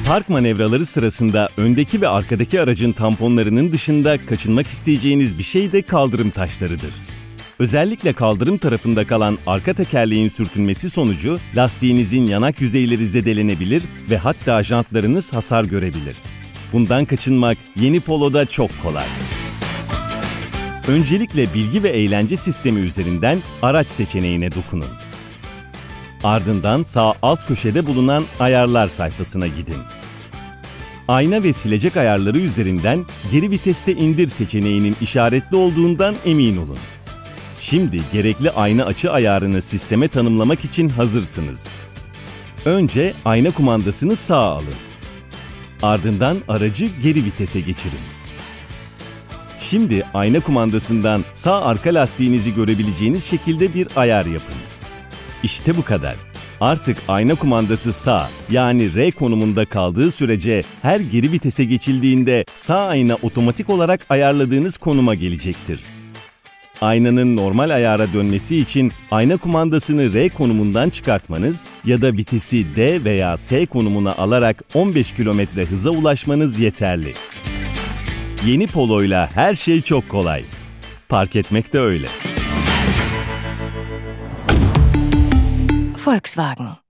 Park manevraları sırasında öndeki ve arkadaki aracın tamponlarının dışında kaçınmak isteyeceğiniz bir şey de kaldırım taşlarıdır. Özellikle kaldırım tarafında kalan arka tekerleğin sürtünmesi sonucu lastiğinizin yanak yüzeyleri zedelenebilir ve hatta jantlarınız hasar görebilir. Bundan kaçınmak yeni Polo'da çok kolay. Öncelikle bilgi ve eğlence sistemi üzerinden araç seçeneğine dokunun. Ardından sağ alt köşede bulunan ayarlar sayfasına gidin. Ayna ve silecek ayarları üzerinden geri viteste indir seçeneğinin işaretli olduğundan emin olun. Şimdi gerekli ayna açı ayarını sisteme tanımlamak için hazırsınız. Önce ayna kumandasını sağa alın. Ardından aracı geri vitese geçirin. Şimdi ayna kumandasından sağ arka lastiğinizi görebileceğiniz şekilde bir ayar yapın. İşte bu kadar. Artık ayna kumandası sağ, yani R konumunda kaldığı sürece her geri vitese geçildiğinde sağ ayna otomatik olarak ayarladığınız konuma gelecektir. Aynanın normal ayara dönmesi için ayna kumandasını R konumundan çıkartmanız ya da vitesi D veya S konumuna alarak 15 km hıza ulaşmanız yeterli. Yeni Polo'yla her şey çok kolay. Park etmek de öyle. Volkswagen.